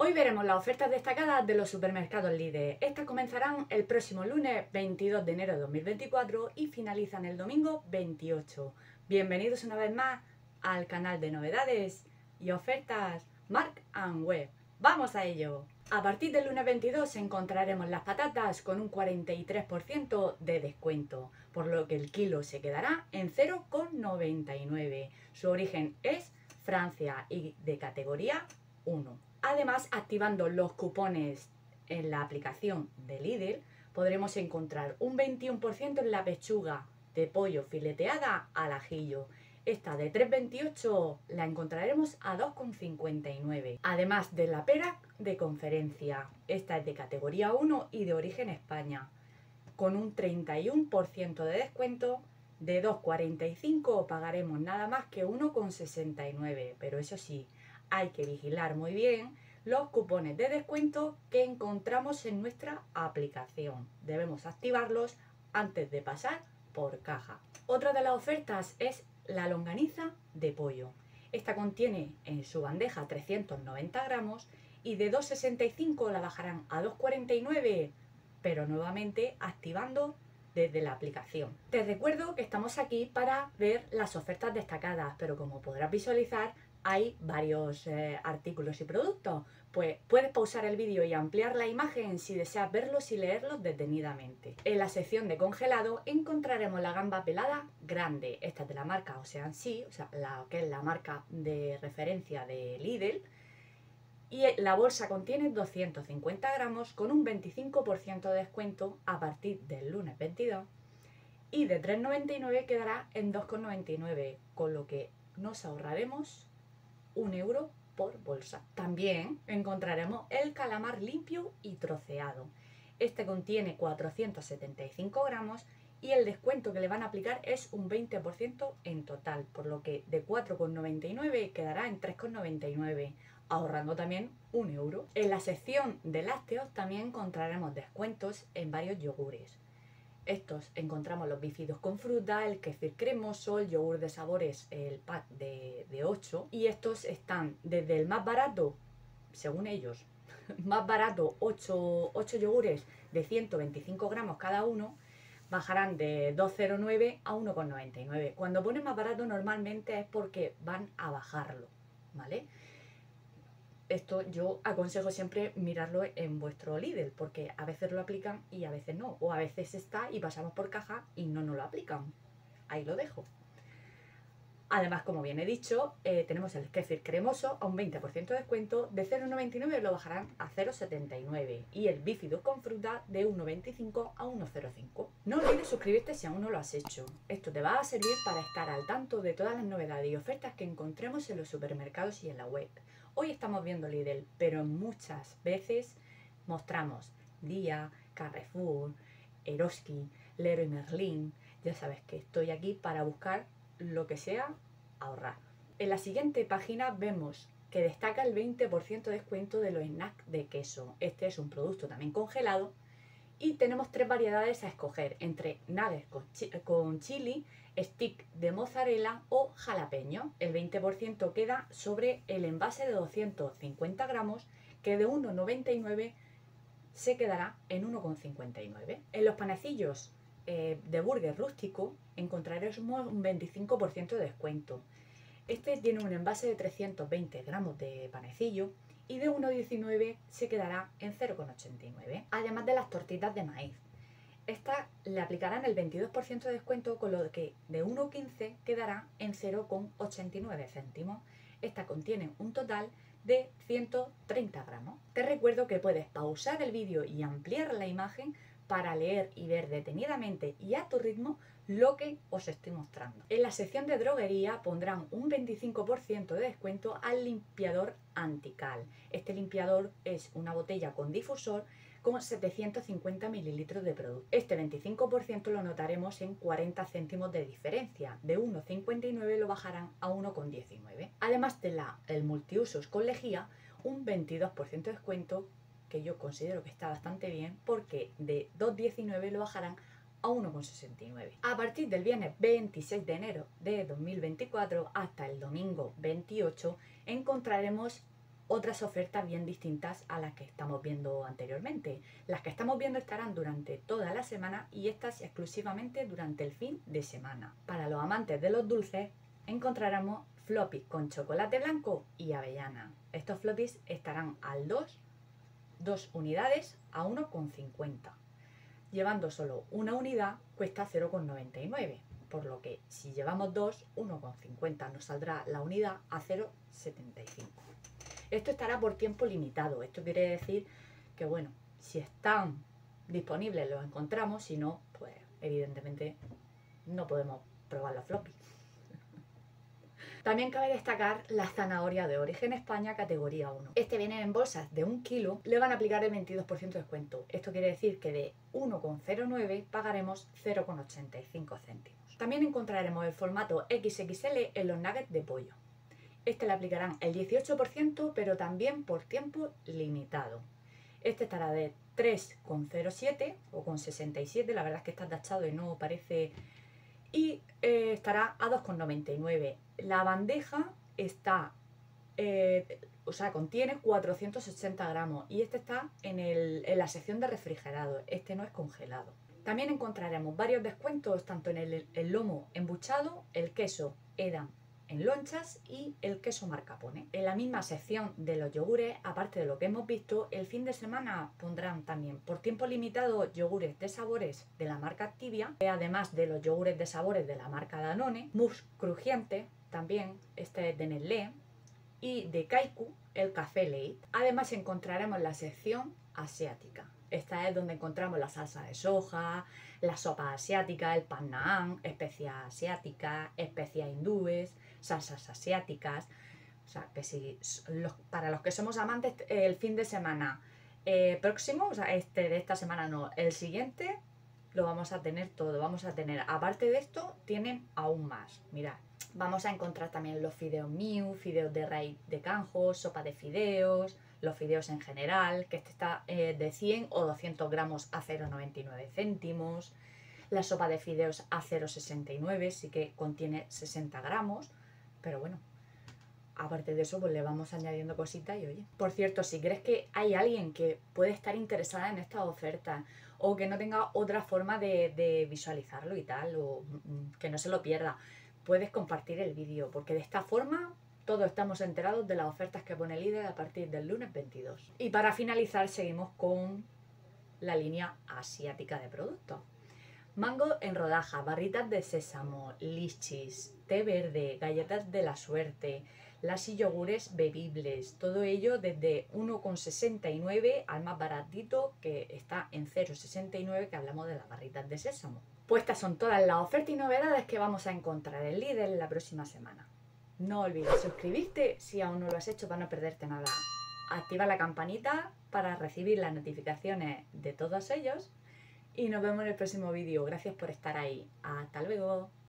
Hoy veremos las ofertas destacadas de los supermercados Lidl. Estas comenzarán el próximo lunes 22 de enero de 2024 y finalizan el domingo 28. Bienvenidos una vez más al canal de novedades y ofertas Mark & Webb. ¡Vamos a ello! A partir del lunes 22 encontraremos las patatas con un 43% de descuento, por lo que el kilo se quedará en 0,99. Su origen es Francia y de categoría 1. Además, activando los cupones en la aplicación de Lidl, podremos encontrar un 21% en la pechuga de pollo fileteada al ajillo. Esta de 3,28 la encontraremos a 2,59. Además de la pera de conferencia. Esta es de categoría 1 y de origen España. Con un 31% de descuento, de 2,45 pagaremos nada más que 1,69. Pero eso sí, hay que vigilar muy bien los cupones de descuento que encontramos en nuestra aplicación. Debemos activarlos antes de pasar por caja. Otra de las ofertas es la longaniza de pollo. Esta contiene en su bandeja 390 gramos y de 2,65 la bajarán a 2,49, pero nuevamente activando desde la aplicación. Te recuerdo que estamos aquí para ver las ofertas destacadas, pero como podrás visualizar, hay varios artículos y productos. Pues puedes pausar el vídeo y ampliar la imagen si deseas verlos y leerlos detenidamente. En la sección de congelado encontraremos la gamba pelada grande. Esta es de la marca Ocean Sea, o sea, que es la marca de referencia de Lidl. Y la bolsa contiene 250 gramos con un 25% de descuento a partir del lunes 22. Y de 3,99 quedará en 2,99, con lo que nos ahorraremos 1 euro por bolsa. También encontraremos el calamar limpio y troceado. Este contiene 475 gramos y el descuento que le van a aplicar es un 20% en total, por lo que de 4,99 quedará en 3,99, ahorrando también 1 euro. En la sección de lácteos también encontraremos descuentos en varios yogures. Estos encontramos los bífidos con fruta, el kéfir cremoso, el yogur de sabores, el pack de 8. Y estos están desde el más barato, según ellos, más barato, 8 yogures de 125 gramos cada uno, bajarán de 2,09 a 1,99. Cuando ponen más barato normalmente es porque van a bajarlo, ¿vale? Esto yo aconsejo siempre mirarlo en vuestro Lidl, porque a veces lo aplican y a veces no. O a veces está y pasamos por caja y no nos lo aplican. Ahí lo dejo. Además, como bien he dicho, tenemos el kéfir cremoso a un 20% de descuento. De 0,99 lo bajarán a 0,79. Y el bífido con fruta de 1,25 a 1,05. No olvides suscribirte si aún no lo has hecho. Esto te va a servir para estar al tanto de todas las novedades y ofertas que encontremos en los supermercados y en la web. Hoy estamos viendo Lidl, pero muchas veces mostramos Día, Carrefour, Eroski, Leroy Merlin. Ya sabes que estoy aquí para buscar lo que sea ahorrar. En la siguiente página vemos que destaca el 20% de descuento de los snacks de queso. Este es un producto también congelado y tenemos 3 variedades a escoger entre nuggets con chili, stick de mozzarella o jalapeño. El 20% queda sobre el envase de 250 gramos que de 1,99 se quedará en 1,59. En los panecillos de burger rústico encontraremos un 25% de descuento. Este tiene un envase de 320 gramos de panecillo y de 1,19 se quedará en 0,89. Además de las tortitas de maíz. Esta le aplicarán el 22% de descuento, con lo que de 1,15 quedará en 0,89 céntimos. Esta contiene un total de 130 gramos. Te recuerdo que puedes pausar el vídeo y ampliar la imagen para leer y ver detenidamente y a tu ritmo lo que os estoy mostrando. En la sección de droguería pondrán un 25% de descuento al limpiador antical. Este limpiador es una botella con difusor con 750 mililitros de producto. Este 25% lo notaremos en 40 céntimos de diferencia. De 1,59 lo bajarán a 1,19. Además del multiusos con lejía, un 22% de descuento, que yo considero que está bastante bien, porque de 2,19 lo bajarán a 1,69. A partir del viernes 26 de enero de 2024 hasta el domingo 28 encontraremos otras ofertas bien distintas a las que estamos viendo anteriormente. Las que estamos viendo estarán durante toda la semana y estas exclusivamente durante el fin de semana. Para los amantes de los dulces encontraremos floppies con chocolate blanco y avellana. Estos floppies estarán al 2 unidades a 1,50. Llevando solo una unidad cuesta 0,99, por lo que si llevamos 2, 1,50 nos saldrá la unidad a 0,75. Esto estará por tiempo limitado. Esto quiere decir que, bueno, si están disponibles los encontramos, si no, pues evidentemente no podemos probar la floppy. También cabe destacar la zanahoria de origen España categoría 1. Este viene en bolsas de 1 kilo, le van a aplicar el 22% de descuento. Esto quiere decir que de 1,09 pagaremos 0,85 céntimos. También encontraremos el formato XXL en los nuggets de pollo. Este le aplicarán el 18%, pero también por tiempo limitado. Este estará de 3,07 o con 67, la verdad es que está tachado y no parece... Y estará a 2,99. La bandeja está, contiene 480 gramos y este está en la sección de refrigerado, este no es congelado. También encontraremos varios descuentos tanto en el lomo embuchado, el queso Edam en lonchas y el queso Mascarpone. En la misma sección de los yogures, aparte de lo que hemos visto, el fin de semana pondrán también por tiempo limitado yogures de sabores de la marca Activia, además de los yogures de sabores de la marca Danone, mousse crujiente, también este es de Nestlé, y de Kaiku el café Late. Además encontraremos la sección asiática. Esta es donde encontramos la salsa de soja, la sopa asiática, el pan naan, especias asiáticas, especias hindúes, salsas asiáticas. O sea, que si para los que somos amantes, el fin de semana próximo, o sea, de esta semana no, el siguiente, lo vamos a tener todo. Vamos a tener, aparte de esto, tienen aún más. Mirad, vamos a encontrar también los fideos Miu, fideos de raíz de canjo, sopa de fideos, los fideos en general, que este está de 100 o 200 gramos a 0,99 céntimos. La sopa de fideos a 0,69, sí que contiene 60 gramos, pero bueno, aparte de eso, pues le vamos añadiendo cositas y oye. Por cierto, si crees que hay alguien que puede estar interesada en esta oferta o que no tenga otra forma de visualizarlo y tal, o que no se lo pierda, puedes compartir el vídeo, porque de esta forma todos estamos enterados de las ofertas que pone Lidl a partir del lunes 22. Y para finalizar seguimos con la línea asiática de productos. Mango en rodaja, barritas de sésamo, lichis, té verde, galletas de la suerte, las y yogures bebibles, todo ello desde 1,69 al más baratito que está en 0,69, que hablamos de las barritas de sésamo. Pues estas son todas las ofertas y novedades que vamos a encontrar en Lidl en la próxima semana. No olvides suscribirte si aún no lo has hecho para no perderte nada. Activa la campanita para recibir las notificaciones de todos ellos. Y nos vemos en el próximo vídeo. Gracias por estar ahí. Hasta luego.